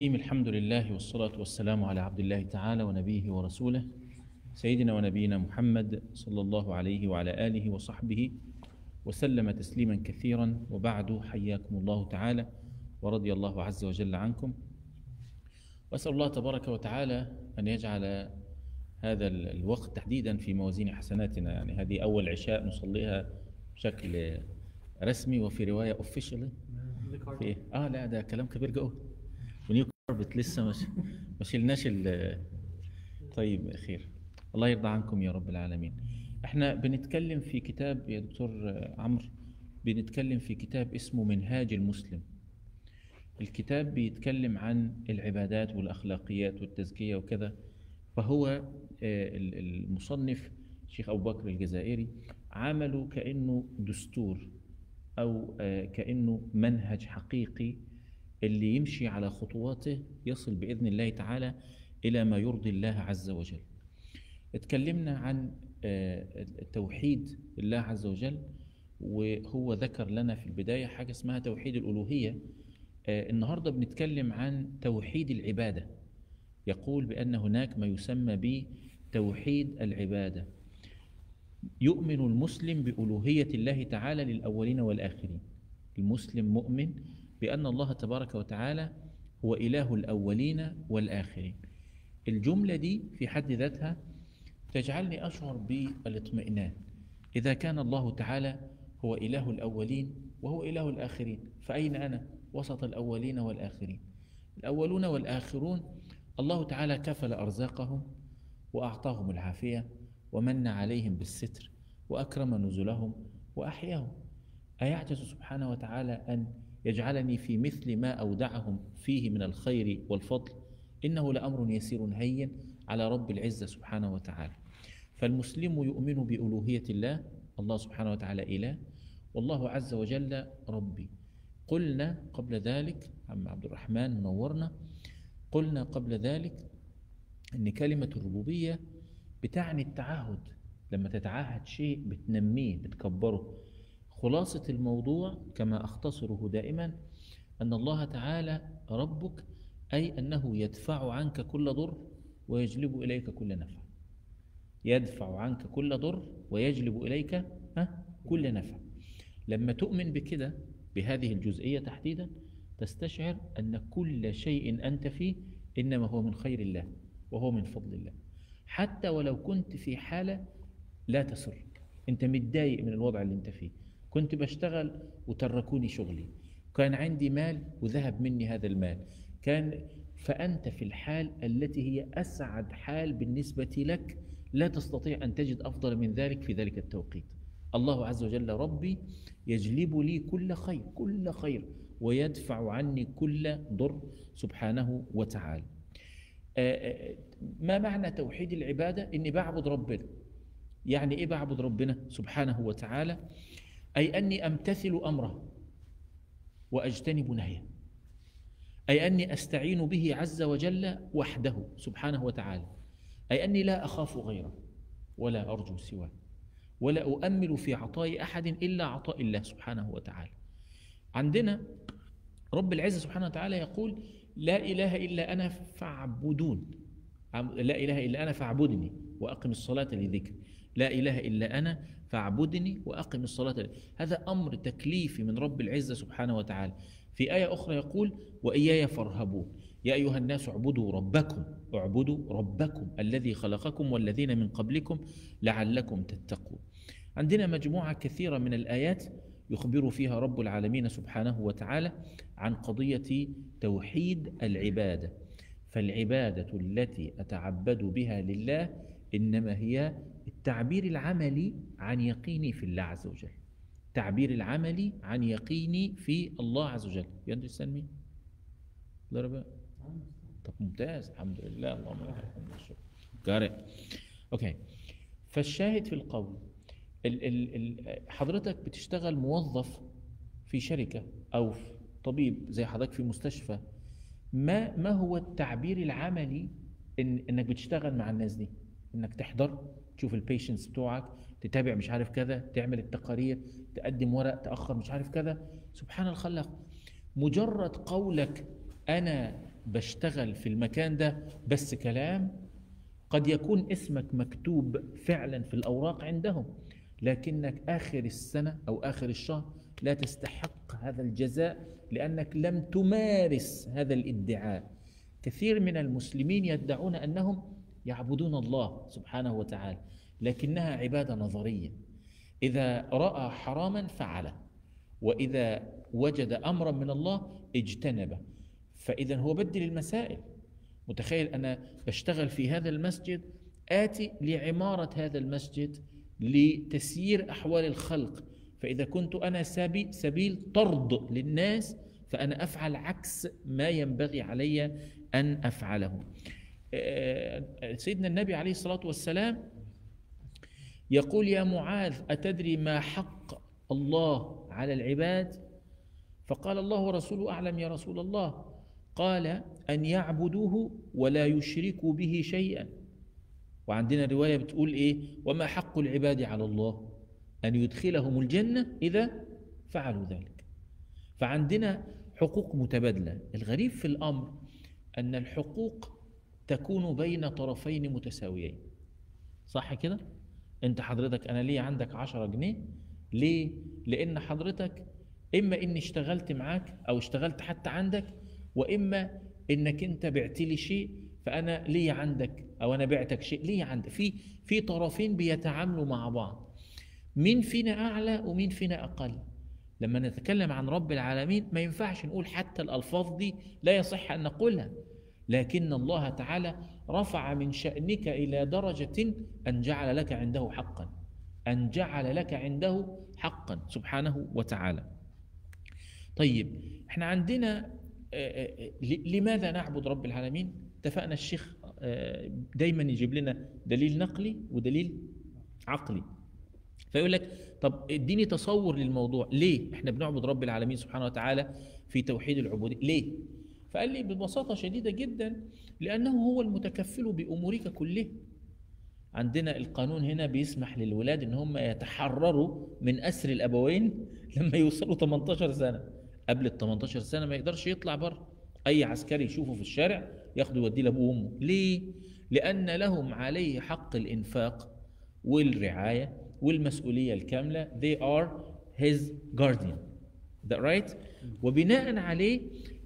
الحمد لله والصلاة والسلام على عبد الله تعالى ونبيه ورسوله سيدنا ونبينا محمد صلى الله عليه وعلى آله وصحبه وسلم تسليما كثيرا، وبعد، حياكم الله تعالى ورضي الله عز وجل عنكم. وأسأل الله تبارك وتعالى أن يجعل هذا الوقت تحديدا في موازين حسناتنا. يعني هذه أول عشاء نصليها بشكل رسمي، وفي رواية officially في لا ده كلام كبير قوي، ونيو كاربت لسه ما شلناش طيب خير، الله يرضى عنكم يا رب العالمين. احنا بنتكلم في كتاب يا دكتور عمرو، بنتكلم في كتاب اسمه منهاج المسلم. الكتاب بيتكلم عن العبادات والأخلاقيات والتزكية وكذا. فهو المصنف الشيخ أبو بكر الجزائري عمله كأنه دستور أو كأنه منهج حقيقي اللي يمشي على خطواته يصل بإذن الله تعالى إلى ما يرضي الله عز وجل. اتكلمنا عن توحيد الله عز وجل، وهو ذكر لنا في البداية حاجة اسمها توحيد الألوهية. النهاردة بنتكلم عن توحيد العبادة. يقول بأن هناك ما يسمى بتوحيد العبادة. يؤمن المسلم بألوهية الله تعالى للأولين والآخرين. المسلم مؤمن بأن الله تبارك وتعالى هو إله الأولين والآخرين. الجملة دي في حد ذاتها تجعلني أشعر بالاطمئنان. إذا كان الله تعالى هو إله الأولين وهو إله الآخرين، فأين أنا وسط الأولين والآخرين؟ الأولون والآخرون الله تعالى كفل أرزاقهم وأعطاهم العافية ومن عليهم بالستر وأكرم نزلهم وأحياهم. أيعجز سبحانه وتعالى أن يجعلني في مثل ما أودعهم فيه من الخير والفضل؟ إنه لأمر يسير هين على رب العزة سبحانه وتعالى. فالمسلم يؤمن بألوهية الله، الله سبحانه وتعالى إله، والله عز وجل ربي. قلنا قبل ذلك، عم عبد الرحمن منورنا، قلنا قبل ذلك أن كلمة الربوبية بتعني التعهد. لما تتعهد شيء بتنميه بتكبره. خلاصة الموضوع كما أختصره دائما أن الله تعالى ربك، أي أنه يدفع عنك كل ضر ويجلب إليك كل نفع. يدفع عنك كل ضر ويجلب إليك كل نفع. لما تؤمن بكده، بهذه الجزئية تحديدا، تستشعر أن كل شيء أنت فيه إنما هو من خير الله وهو من فضل الله. حتى ولو كنت في حالة لا تسرك، أنت متضايق من الوضع اللي أنت فيه، كنت بشتغل وتركوني شغلي، كان عندي مال وذهب مني هذا المال، فأنت في الحال التي هي أسعد حال بالنسبة لك، لا تستطيع أن تجد أفضل من ذلك في ذلك التوقيت. الله عز وجل ربي يجلب لي كل خير، كل خير، ويدفع عني كل ضر سبحانه وتعالى. ما معنى توحيد العبادة؟ إني بعبد ربنا. يعني إيه بعبد ربنا سبحانه وتعالى؟ أي أني أمتثل أمره وأجتنب نهيه، أي أني أستعين به عز وجل وحده سبحانه وتعالى، أي أني لا أخاف غيره ولا أرجو سواه، ولا أؤمل في عطاء أحد إلا عطاء الله سبحانه وتعالى. عندنا رب العزة سبحانه وتعالى يقول: لا إله إلا أنا فاعبدون، لا إله إلا أنا فاعبدني وأقم الصلاة لذكري. لا إله إلا أنا فاعبدني وأقم الصلاة لذكري. هذا أمر تكليفي من رب العزة سبحانه وتعالى. في آية أخرى يقول: وإياي فارهبون، يا أيها الناس اعبدوا ربكم الذي خلقكم والذين من قبلكم لعلكم تتقون. عندنا مجموعة كثيرة من الآيات يخبر فيها رب العالمين سبحانه وتعالى عن قضية توحيد العبادة. فالعبادة التي أتعبد بها لله إنما هي التعبير العملي عن يقيني في الله عز وجل. تعبير العملي عن يقيني في الله عز وجل. يندرسان مين؟ ضربة؟ طب ممتاز، الحمد لله، اللهم لك الحمد والشكر. قارئ. اوكي. فالشاهد في القول، حضرتك بتشتغل موظف في شركة أو طبيب زي حضرتك في مستشفى. ما هو التعبير العملي إنك بتشتغل مع الناس دي؟ إنك تحضر تشوف البيشنتس بتوعك، تتابع مش عارف كذا، تعمل التقارير، تقدم ورق، تأخر مش عارف كذا. سبحان الخلاق. مجرد قولك أنا بشتغل في المكان ده بس كلام، قد يكون اسمك مكتوب فعلا في الأوراق عندهم، لكنك آخر السنة أو آخر الشهر لا تستحق هذا الجزاء لأنك لم تمارس هذا الادعاء. كثير من المسلمين يدعون أنهم يعبدون الله سبحانه وتعالى، لكنها عبادة نظرية. إذا رأى حراما فعله، وإذا وجد أمرا من الله اجتنبه. فإذا هو بدل المسائل. متخيل أنا بشتغل في هذا المسجد، آتي لعمارة هذا المسجد لتسيير أحوال الخلق، فإذا كنت أنا سبيل طرد للناس فأنا أفعل عكس ما ينبغي علي أن أفعله. سيدنا النبي عليه الصلاة والسلام يقول: يا معاذ أتدري ما حق الله على العباد؟ فقال: الله ورسوله أعلم يا رسول الله. قال: أن يعبدوه ولا يشركوا به شيئا. وعندنا رواية بتقول إيه؟ وما حق العباد على الله؟ أن يدخلهم الجنة إذا فعلوا ذلك. فعندنا حقوق متبادلة. الغريب في الأمر أن الحقوق تكون بين طرفين متساويين، صح كده؟ أنت حضرتك أنا ليه عندك 10 جنيه؟ ليه؟ لأن حضرتك إما إني اشتغلت معاك أو اشتغلت حتى عندك، وإما إنك أنت بعت لي شيء فأنا ليه عندك، أو أنا بعتك شيء ليه عندك. في طرفين بيتعاملوا مع بعض. مين فينا أعلى ومين فينا أقل؟ لما نتكلم عن رب العالمين ما ينفعش نقول حتى الألفاظ دي، لا يصح أن نقولها، لكن الله تعالى رفع من شأنك إلى درجة أن جعل لك عنده حقا، أن جعل لك عنده حقا سبحانه وتعالى. طيب احنا عندنا لماذا نعبد رب العالمين؟ اتفقنا الشيخ دايما يجيب لنا دليل نقلي ودليل عقلي، فيقول لك طب اديني تصور للموضوع، ليه احنا بنعبد رب العالمين سبحانه وتعالى في توحيد العبودية؟ ليه؟ فقال لي ببساطة شديدة جدا: لأنه هو المتكفل بأمورك كلها. عندنا القانون هنا بيسمح للولاد ان هم يتحرروا من أسر الأبوين لما يوصلوا 18 سنة. قبل ال 18 سنة ما يقدرش يطلع بره، أي عسكري يشوفه في الشارع ياخده يوديه لأبوه وأمه. ليه؟ لأن لهم عليه حق الإنفاق والرعاية والمسؤولية الكاملة. They are his guardian. That right? وبناء عليه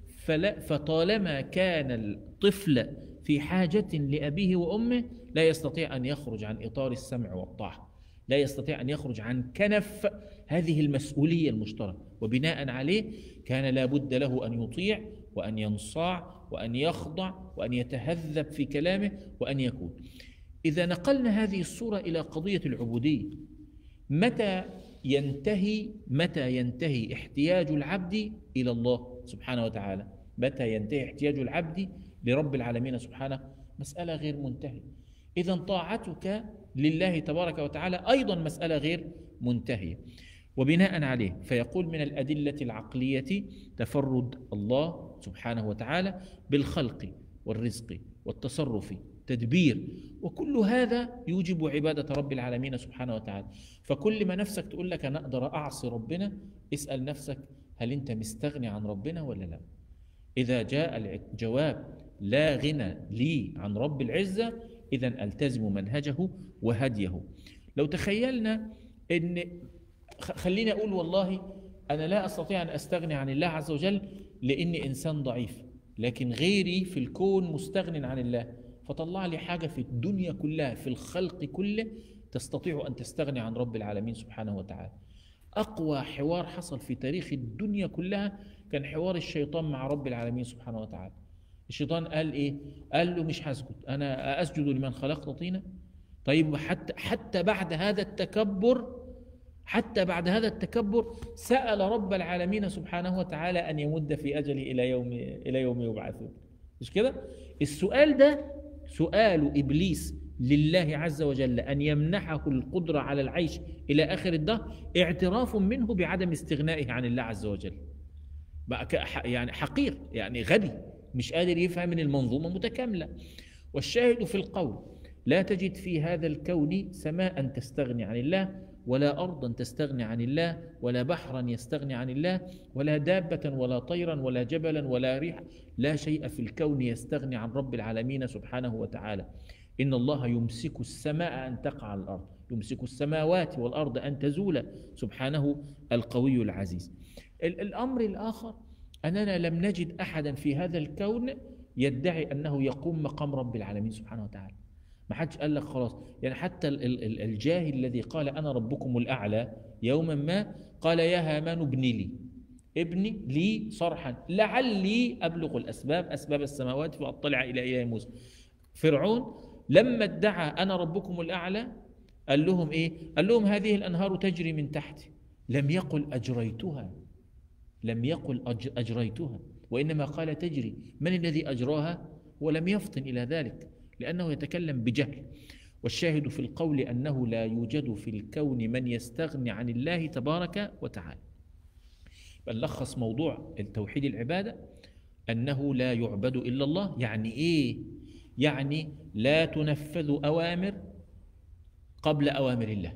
فطالما كان الطفل في حاجة لأبيه وأمه لا يستطيع أن يخرج عن إطار السمع والطاعة، لا يستطيع أن يخرج عن كنف هذه المسؤولية المشتركة، وبناء عليه كان لا بد له أن يطيع وأن ينصاع وأن يخضع وأن يتهذب في كلامه وأن يكون. إذا نقلنا هذه الصورة إلى قضية العبودية، متى ينتهي احتياج العبد إلى الله سبحانه وتعالى؟ متى ينتهي احتياج العبد لرب العالمين سبحانه؟ مسألة غير منتهية. إذا طاعتك لله تبارك وتعالى أيضا مسألة غير منتهية. وبناء عليه فيقول من الأدلة العقلية تفرد الله سبحانه وتعالى بالخلق والرزق والتصرف تدبير، وكل هذا يوجب عبادة رب العالمين سبحانه وتعالى. فكل ما نفسك تقول لك أنا أقدر أعصي ربنا، اسأل نفسك هل أنت مستغني عن ربنا ولا لا؟ إذا جاء الجواب لا غنى لي عن رب العزة، إذن ألتزم منهجه وهديه. لو تخيلنا أن خليني أقول والله أنا لا أستطيع أن أستغني عن الله عز وجل لأني إنسان ضعيف، لكن غيري في الكون مستغن عن الله، فطلع لي حاجة في الدنيا كلها في الخلق كله تستطيع أن تستغني عن رب العالمين سبحانه وتعالى. أقوى حوار حصل في تاريخ الدنيا كلها كان حوار الشيطان مع رب العالمين سبحانه وتعالى. الشيطان قال إيه؟ قال له مش هسجد، أنا أسجد لمن خلقت طينا. طيب حتى بعد هذا التكبر سأل رب العالمين سبحانه وتعالى أن يمد في أجله إلى يوم يبعثون. مش كده؟ السؤال ده سؤال إبليس لله عز وجل أن يمنحه القدرة على العيش إلى آخر الدهر، اعتراف منه بعدم استغنائه عن الله عز وجل. بقى يعني حقير، يعني غبي، مش قادر يفهم من المنظومة متكاملة. والشاهد في القول لا تجد في هذا الكون سماء تستغني عن الله، ولا أرضا تستغني عن الله، ولا بحرا يستغني عن الله، ولا دابة ولا طيرا ولا جبلا ولا ريح، لا شيء في الكون يستغني عن رب العالمين سبحانه وتعالى. إن الله يمسك السماء أن تقع على الأرض، يمسك السماوات والأرض أن تزولا، سبحانه القوي العزيز. الأمر الآخر أننا لم نجد أحدا في هذا الكون يدعي أنه يقوم مقام رب العالمين سبحانه وتعالى. ما حدش قال لك خلاص، يعني حتى الجاهل الذي قال أنا ربكم الأعلى يوما ما قال يا هامان ابني لي صرحا لعلي أبلغ أسباب السماوات فأطلع إلى إله موسى. فرعون لما ادعى أنا ربكم الأعلى قال لهم إيه؟ قال لهم هذه الأنهار تجري من تحتي. لم يقل أجريتها، وإنما قال تجري. من الذي أجراها؟ ولم يفطن إلى ذلك لأنه يتكلم بجهل. والشاهد في القول أنه لا يوجد في الكون من يستغني عن الله تبارك وتعالى. بنلخص موضوع التوحيد العبادة أنه لا يعبد إلا الله. يعني إيه؟ يعني لا تنفذ أوامر قبل أوامر الله،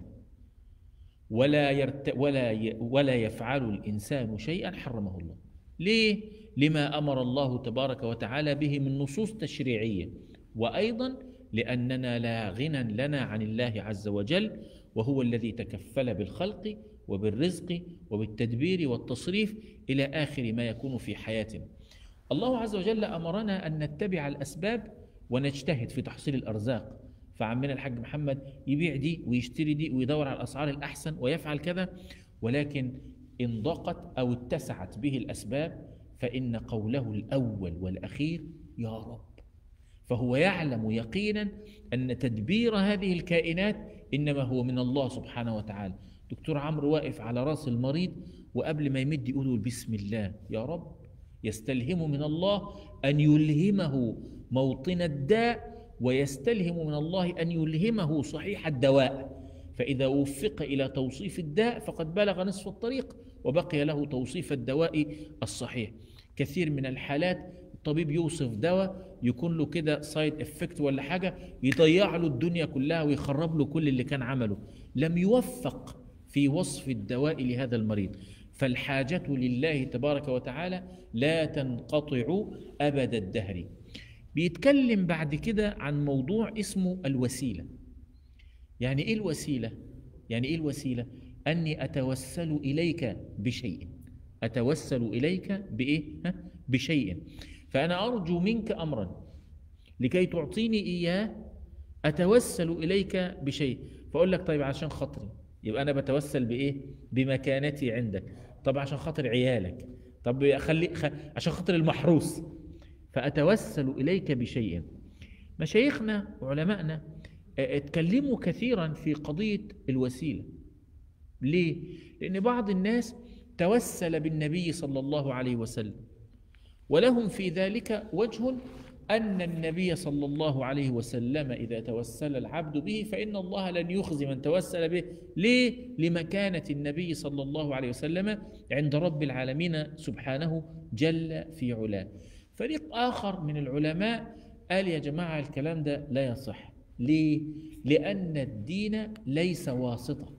ولا يفعل الإنسان شيئا حرمه الله. ليه؟ لما أمر الله تبارك وتعالى به من نصوص تشريعية، وأيضا لأننا لا غنى لنا عن الله عز وجل، وهو الذي تكفل بالخلق وبالرزق وبالتدبير والتصريف إلى آخر ما يكون في حياتنا. الله عز وجل أمرنا أن نتبع الأسباب ونجتهد في تحصيل الأرزاق. فعمنا الحاج محمد يبيع دي ويشتري دي ويدور على الأسعار الأحسن ويفعل كذا، ولكن إن ضاقت أو اتسعت به الأسباب فإن قوله الأول والأخير يا رب. فهو يعلم يقينا أن تدبير هذه الكائنات إنما هو من الله سبحانه وتعالى. دكتور عمرو واقف على رأس المريض، وقبل ما يمد يقول بسم الله يا رب، يستلهم من الله أن يلهمه موطن الداء، ويستلهم من الله أن يلهمه صحيح الدواء. فإذا وفق إلى توصيف الداء فقد بلغ نصف الطريق، وبقي له توصيف الدواء الصحيح. كثير من الحالات الطبيب يوصف دواء يكون له كده سايد افكت ولا حاجة يضيع له الدنيا كلها ويخرب له كل اللي كان عمله، لم يوفق في وصف الدواء لهذا المريض. فالحاجة لله تبارك وتعالى لا تنقطع أبد الدهر. بيتكلم بعد كده عن موضوع اسمه الوسيلة. يعني إيه الوسيلة؟ يعني إيه الوسيلة؟ أني أتوسل إليك بشيء. أتوسل إليك بإيه؟ بشيء. فأنا أرجو منك أمرا لكي تعطيني إياه، أتوسل إليك بشيء. فأقول لك طيب عشان خاطري، يبقى أنا بتوسل بإيه؟ بمكانتي عندك. طب عشان خاطر عيالك، طب عشان خاطر المحروس، فأتوسل إليك بشيء. مشايخنا وعلمائنا اتكلموا كثيرا في قضية الوسيلة. ليه؟ لأن بعض الناس توسل بالنبي صلى الله عليه وسلم، ولهم في ذلك وجه أن النبي صلى الله عليه وسلم إذا توسل العبد به فإن الله لن يخزي من توسل به. ليه؟ لمكانة النبي صلى الله عليه وسلم عند رب العالمين سبحانه جل في علاه. فريق آخر من العلماء قال يا جماعة الكلام ده لا يصح. ليه؟ لأن الدين ليس واسطة،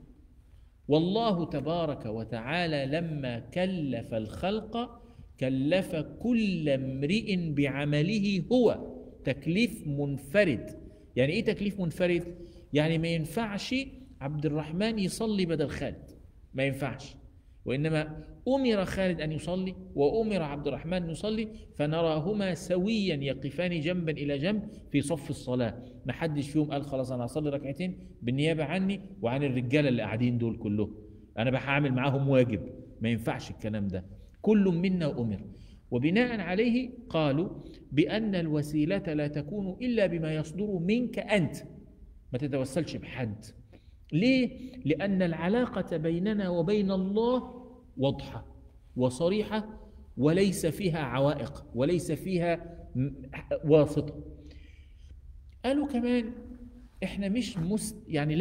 والله تبارك وتعالى لما كلف الخلق كلف كل امرئ بعمله هو، تكليف منفرد. يعني ايه تكليف منفرد؟ يعني ما ينفعش عبد الرحمن يصلي بدل خالد، ما ينفعش، وإنما أمر خالد أن يصلي وأمر عبد الرحمن أن يصلي، فنراهما سويا يقفان جنبا إلى جنب في صف الصلاة. ما حدش فيهم قال خلاص أنا أصلي ركعتين بالنيابة عني وعن الرجالة اللي قاعدين دول كلهم، أنا بعمل معاهم واجب. ما ينفعش الكلام ده، كل منا أمر. وبناء عليه قالوا بأن الوسيلة لا تكون إلا بما يصدر منك أنت، ما تتوسلش بحد. ليه؟ لأن العلاقة بيننا وبين الله واضحة وصريحة، وليس فيها عوائق وليس فيها واسطة. قالوا كمان احنا مش يعني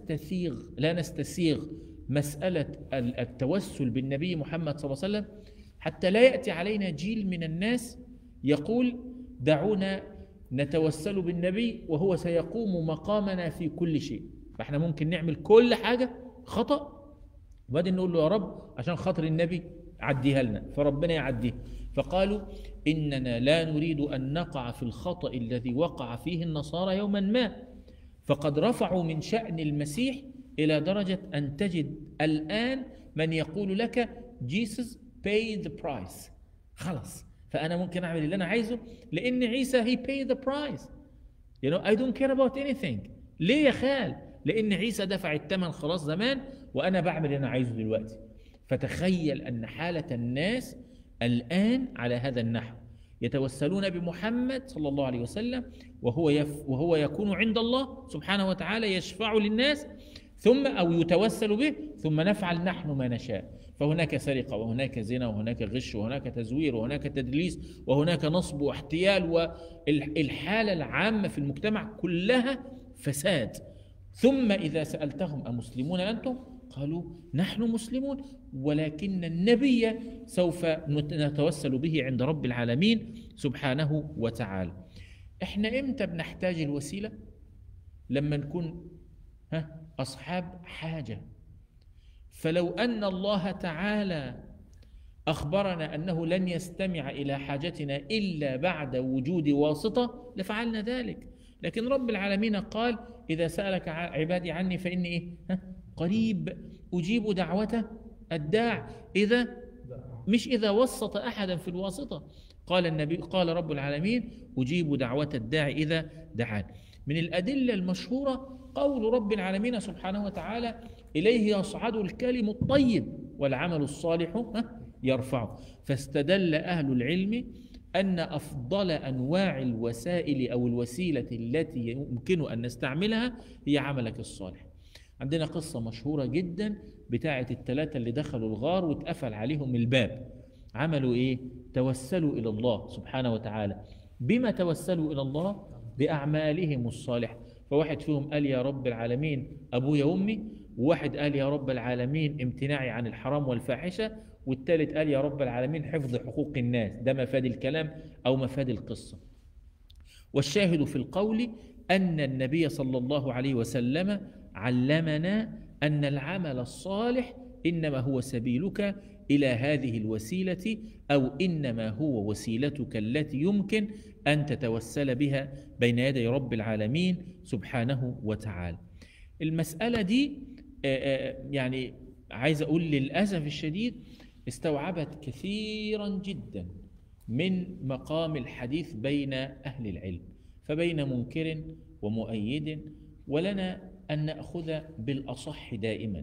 لا نستسيغ مسألة التوسل بالنبي محمد صلى الله عليه وسلم حتى لا يأتي علينا جيل من الناس يقول دعونا نتوسل بالنبي وهو سيقوم مقامنا في كل شيء. فاحنا ممكن نعمل كل حاجة خطأ، وبعدين نقول له يا رب عشان خاطر النبي عديها لنا، فربنا يعديها. فقالوا إننا لا نريد أن نقع في الخطأ الذي وقع فيه النصارى يوما ما، فقد رفعوا من شأن المسيح إلى درجة أن تجد الآن من يقول لك Jesus paid the price. خلاص، فأنا ممكن أعمل اللي أنا عايزه لأن عيسى he paid the price. You know I don't care about anything. ليه يا خال؟ لأن عيسى دفع الثمن خلاص زمان، وأنا بعمل اللي أنا عايزه دلوقتي. فتخيل أن حالة الناس الآن على هذا النحو، يتوسلون بمحمد صلى الله عليه وسلم وهو يكون عند الله سبحانه وتعالى يشفع للناس، ثم أو يتوسل به، ثم نفعل نحن ما نشاء. فهناك سرقة، وهناك زنا، وهناك غش، وهناك تزوير، وهناك تدليس، وهناك نصب واحتيال، والحالة العامة في المجتمع كلها فساد. ثم إذا سألتهم أمسلمون أنتم؟ قالوا نحن مسلمون، ولكن النبي سوف نتوسل به عند رب العالمين سبحانه وتعالى. احنا امتى بنحتاج الوسيلة؟ لما نكون أصحاب حاجة. فلو أن الله تعالى أخبرنا أنه لن يستمع إلى حاجتنا إلا بعد وجود واسطة لفعلنا ذلك. لكن رب العالمين قال إذا سألك عبادي عني فإني إيه؟ قريب أجيب دعوة الداع إذا وسط أحدا في الواسطة. قال رب العالمين أجيب دعوة الداع إذا دعان. من الأدلة المشهورة قول رب العالمين سبحانه وتعالى إليه يصعد الكلم الطيب والعمل الصالح يرفعه. فاستدل أهل العلم أن أفضل أنواع الوسائل أو الوسيلة التي يمكن أن نستعملها هي عملك الصالح. عندنا قصة مشهورة جدا بتاعة الثلاثة اللي دخلوا الغار واتقفل عليهم الباب. عملوا إيه؟ توسلوا إلى الله سبحانه وتعالى. بما توسلوا إلى الله؟ بأعمالهم الصالحة. فواحد فيهم قال يا رب العالمين أبويا وأمي، وواحد قال يا رب العالمين امتناعي عن الحرام والفاحشة، والثالث قال يا رب العالمين حفظ حقوق الناس. ده مفاد الكلام أو مفاد القصة. والشاهد في القول أن النبي صلى الله عليه وسلم علمنا أن العمل الصالح إنما هو سبيلك إلى هذه الوسيلة، أو إنما هو وسيلتك التي يمكن أن تتوسل بها بين يدي رب العالمين سبحانه وتعالى. المسألة دي يعني عايز أقول للأسف الشديد استوعبت كثيرا جدا من مقام الحديث بين أهل العلم، فبين منكر ومؤيد. ولنا أن نأخذ بالأصح دائما،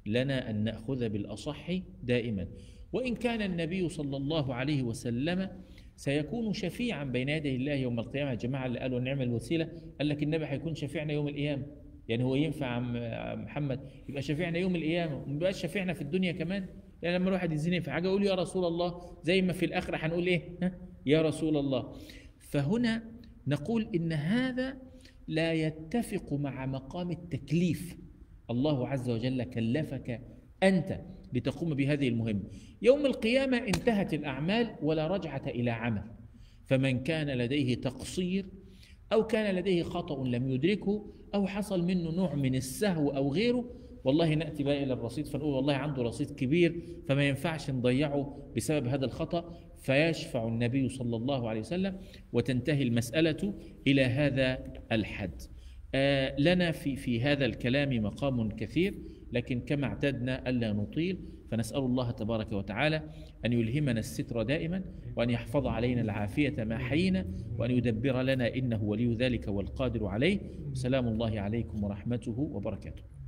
دائما. وإن كان النبي صلى الله عليه وسلم سيكون شفيعا بين يدي الله يوم القيامة. يا جماعة اللي قالوا نعمل الوسيلة، قال لك النبي هيكون شفيعنا يوم القيامة. يعني هو ينفع محمد يبقى شفيعنا يوم القيامة وما يبقاش شفيعنا في الدنيا كمان؟ يعني لما الواحد يزني في حاجة يقول يا رسول الله، زي ما في الآخرة هنقول إيه؟ يا رسول الله. فهنا نقول إن هذا لا يتفق مع مقام التكليف. الله عز وجل كلفك أنت لتقوم بهذه المهمة. يوم القيامة انتهت الأعمال ولا رجعة إلى عمل. فمن كان لديه تقصير أو كان لديه خطأ لم يدركه أو حصل منه نوع من السهو أو غيره، والله نأتي بقى إلى الرصيد فنقول والله عنده رصيد كبير فما ينفعش نضيعه بسبب هذا الخطأ، فيشفع النبي صلى الله عليه وسلم وتنتهي المسألة إلى هذا الحد. لنا في هذا الكلام مقام كثير، لكن كما اعتدنا ألا نطيل، فنسأل الله تبارك وتعالى أن يلهمنا الستر دائما، وأن يحفظ علينا العافية ما حيينا، وأن يدبر لنا إنه ولي ذلك والقادر عليه. سلام الله عليكم ورحمته وبركاته.